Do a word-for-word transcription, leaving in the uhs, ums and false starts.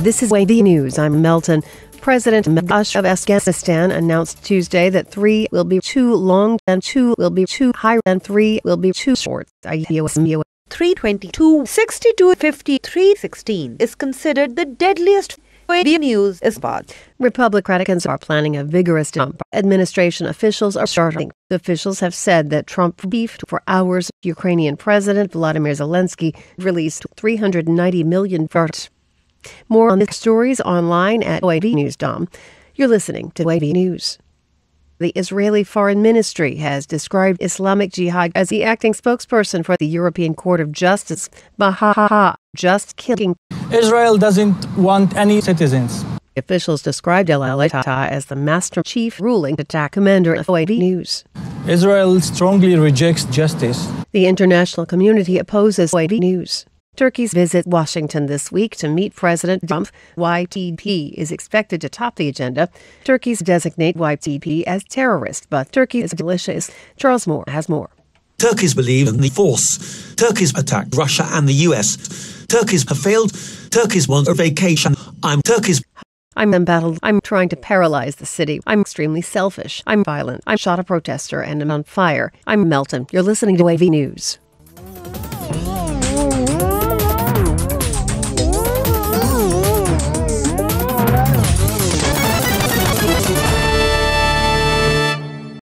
This is A V News. I'm Melton. President Mehdi of Afghanistan announced Tuesday that three will be too long and two will be too high and three will be too short. three twenty-two, sixty-two, fifty-three, sixteen is considered the deadliest. A V News is part. Republicans are planning a vigorous Trump administration. Officials are starting. Officials have said that Trump beefed for hours. Ukrainian President Volodymyr Zelensky released three hundred ninety million dollars. More on the stories online at A V News dot com. You're listening to A V News. The Israeli Foreign Ministry has described Islamic Jihad as the acting spokesperson for the European Court of Justice. Bahaha, just killing. Israel doesn't want any citizens. Officials described El Al-Tata as the Master Chief Ruling Attack Commander of A V News. Israel strongly rejects justice. The international community opposes A V News. Turkey's visit Washington this week to meet President Trump. Y P G is expected to top the agenda. Turkey's designate Y P G as terrorist, but Turkey is delicious. Charles Moore has more. Turkeys believe in the force. Turkeys attacked Russia and the U S. Turkeys have failed. Turkeys want a vacation. I'm Turkeys. I'm embattled. I'm trying to paralyze the city. I'm extremely selfish. I'm violent. I shot a protester and am on fire. I'm Melton. You're listening to A V News.